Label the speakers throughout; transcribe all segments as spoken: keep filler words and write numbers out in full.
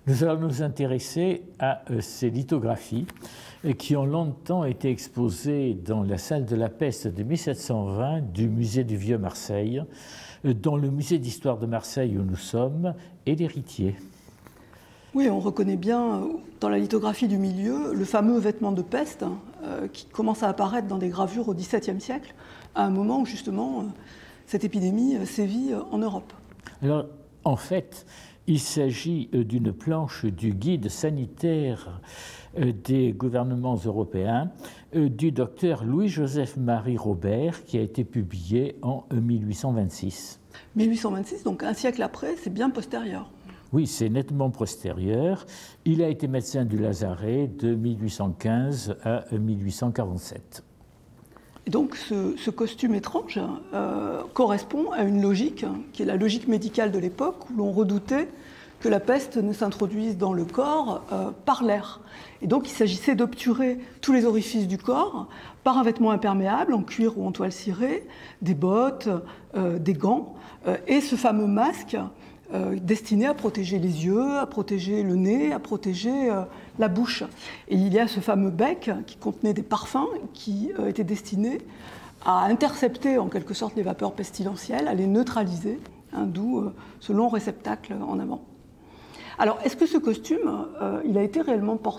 Speaker 1: Nous allons nous intéresser à euh, ces lithographies euh, qui ont longtemps été exposées dans la salle de la peste de mille sept cent vingt du musée du Vieux-Marseille, euh, dont le musée d'histoire de Marseille où nous sommes est l'héritier.
Speaker 2: Oui, on reconnaît bien dans la lithographie du milieu le fameux vêtement de peste euh, qui commence à apparaître dans des gravures au dix-septième siècle, à un moment où justement euh, cette épidémie euh, sévit euh, en Europe.
Speaker 1: Alors, en fait, il s'agit euh, d'une planche du guide sanitaire euh, des gouvernements européens euh, du docteur Louis-Joseph-Marie Robert qui a été publié en euh, mille huit cent vingt-six.
Speaker 2: mille huit cent vingt-six, donc un siècle après, c'est bien postérieur.
Speaker 1: Oui, c'est nettement postérieur. Il a été médecin du Lazaret de mille huit cent quinze à mille huit cent quarante-sept.
Speaker 2: Et donc ce, ce costume étrange euh, correspond à une logique, qui est la logique médicale de l'époque, où l'on redoutait que la peste ne s'introduise dans le corps euh, par l'air. Et donc il s'agissait d'obturer tous les orifices du corps par un vêtement imperméable, en cuir ou en toile cirée, des bottes, euh, des gants, euh, et ce fameux masque Euh, destiné à protéger les yeux, à protéger le nez, à protéger euh, la bouche. Et il y a ce fameux bec qui contenait des parfums qui euh, étaient destinés à intercepter en quelque sorte les vapeurs pestilentielles, à les neutraliser, hein, d'où euh, ce long réceptacle en avant. Alors, est-ce que ce costume, euh, il a été réellement porté ?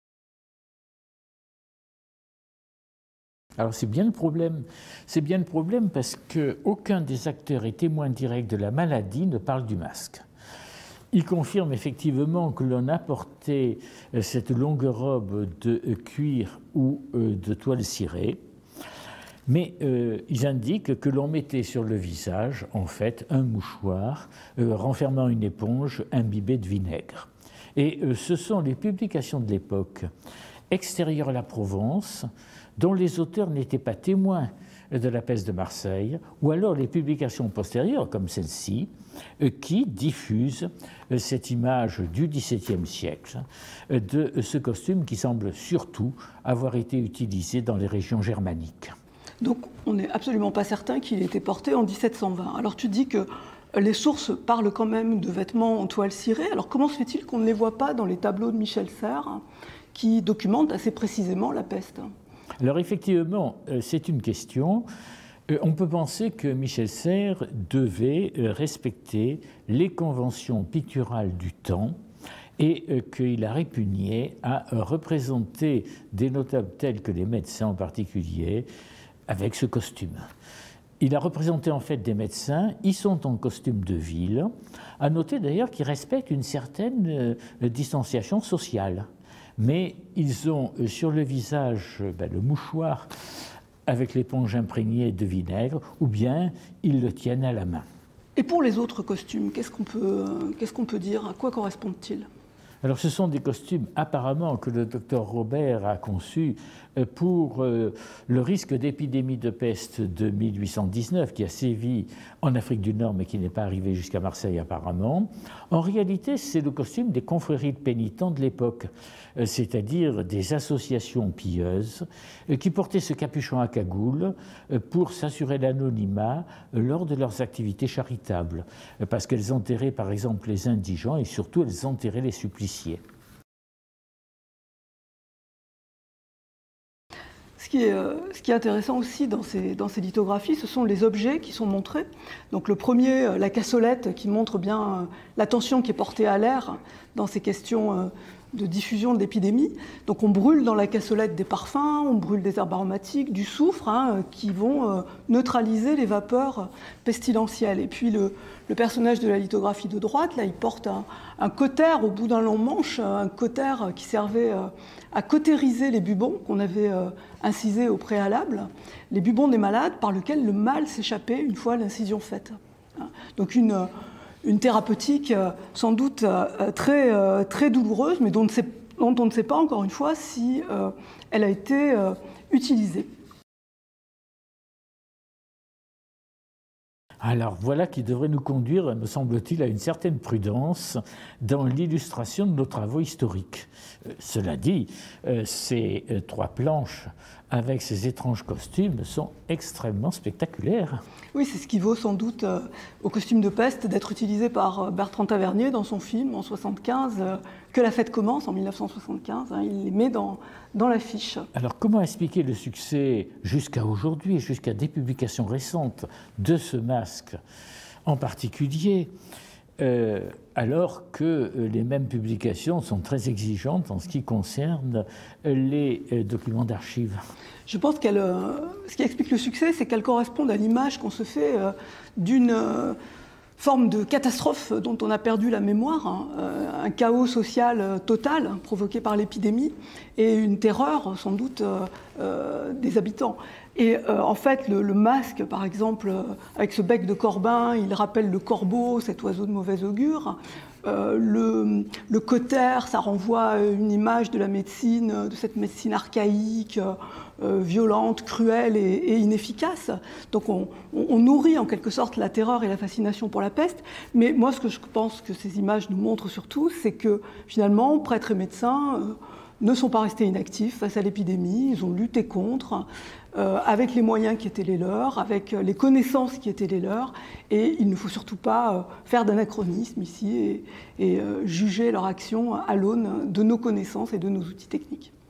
Speaker 1: Alors c'est bien le problème. C'est bien le problème parce qu'aucun des acteurs et témoins directs de la maladie ne parle du masque. Il confirme effectivement que l'on a porté cette longue robe de cuir ou de toile cirée, mais euh, ils indiquent que l'on mettait sur le visage, en fait, un mouchoir euh, renfermant une éponge imbibée de vinaigre. Et euh, ce sont les publications de l'époque extérieures à la Provence, dont les auteurs n'étaient pas témoins de la peste de Marseille, ou alors les publications postérieures, comme celle-ci, qui diffusent cette image du dix-septième siècle de ce costume qui semble surtout avoir été utilisé dans les régions germaniques.
Speaker 2: Donc on n'est absolument pas certain qu'il ait été porté en dix-sept cent vingt. Alors tu dis que les sources parlent quand même de vêtements en toile cirée. Alors comment se fait-il qu'on ne les voit pas dans les tableaux de Michel Serres qui documentent assez précisément la peste ?
Speaker 1: Alors effectivement, c'est une question. On peut penser que Michel Serres devait respecter les conventions picturales du temps et qu'il a répugné à représenter des notables tels que les médecins en particulier avec ce costume. Il a représenté en fait des médecins, ils sont en costume de ville, à noter d'ailleurs qu'ils respectent une certaine distanciation sociale. Mais ils ont sur le visage ben, le mouchoir avec l'éponge imprégnée de vinaigre, ou bien ils le tiennent à la main.
Speaker 2: Et pour les autres costumes, qu'est-ce qu'on peut, qu'est-ce qu'on peut dire ? À quoi correspondent-ils ?
Speaker 1: Alors ce sont des costumes apparemment que le docteur Robert a conçus pour euh, le risque d'épidémie de peste de mille huit cent dix-neuf qui a sévi en Afrique du Nord mais qui n'est pas arrivé jusqu'à Marseille apparemment. En réalité, c'est le costume des confréries de pénitents de l'époque, euh, c'est-à-dire des associations pilleuses euh, qui portaient ce capuchon à cagoule euh, pour s'assurer l'anonymat euh, lors de leurs activités charitables, euh, parce qu'elles enterraient par exemple les indigents et surtout elles enterraient les suppliciés.
Speaker 2: Ce qui, est, euh, ce qui est intéressant aussi dans ces, dans ces lithographies, ce sont les objets qui sont montrés. Donc le premier, euh, la cassolette, qui montre bien euh, l'attention qui est portée à l'air dans ces questions euh, de diffusion de l'épidémie. Donc on brûle dans la cassolette des parfums, on brûle des herbes aromatiques, du soufre, hein, qui vont euh, neutraliser les vapeurs pestilentielles. Et puis le, le personnage de la lithographie de droite, là, il porte un, un cautère au bout d'un long manche, un cautère qui servait euh, à cautériser les bubons qu'on avait euh, incisés au préalable, les bubons des malades par lesquels le mal s'échappait une fois l'incision faite. Donc une, une thérapeutique euh, sans doute euh, très, euh, très douloureuse, mais dont on, ne sait, dont on ne sait pas encore une fois si euh, elle a été euh, utilisée.
Speaker 1: Alors voilà qui devrait nous conduire, me semble-t-il, à une certaine prudence dans l'illustration de nos travaux historiques. Euh, cela dit, euh, ces euh, trois planches avec ces étranges costumes sont extrêmement spectaculaires.
Speaker 2: Oui, c'est ce qui vaut sans doute euh, au costume de peste d'être utilisé par Bertrand Tavernier dans son film en soixante-quinze, euh, Que la fête commence en mille neuf cent soixante-quinze. Hein, il les met dans, dans l'affiche.
Speaker 1: Alors comment expliquer le succès jusqu'à aujourd'hui, jusqu'à des publications récentes de ce masque en particulier, euh, alors que euh, les mêmes publications sont très exigeantes en ce qui concerne euh, les euh, documents d'archives?
Speaker 2: Je pense qu'elle, euh, ce qui explique le succès, c'est qu'elle correspond à l'image qu'on se fait euh, d'une euh, forme de catastrophe dont on a perdu la mémoire, hein, euh, un chaos social euh, total hein, provoqué par l'épidémie et une terreur sans doute euh, euh, des habitants. Et euh, en fait, le, le masque, par exemple, euh, avec ce bec de corbin, il rappelle le corbeau, cet oiseau de mauvais augure. Euh, le, le cautère, ça renvoie à une image de la médecine, de cette médecine archaïque, euh, violente, cruelle et, et inefficace. Donc on, on, on nourrit en quelque sorte la terreur et la fascination pour la peste. Mais moi, ce que je pense que ces images nous montrent surtout, c'est que finalement, prêtres et médecins euh, ne sont pas restés inactifs face à l'épidémie. Ils ont lutté contre, euh, avec les moyens qui étaient les leurs, avec les connaissances qui étaient les leurs. Et il ne faut surtout pas euh, faire d'anachronisme ici et, et euh, juger leur action à l'aune de nos connaissances et de nos outils techniques.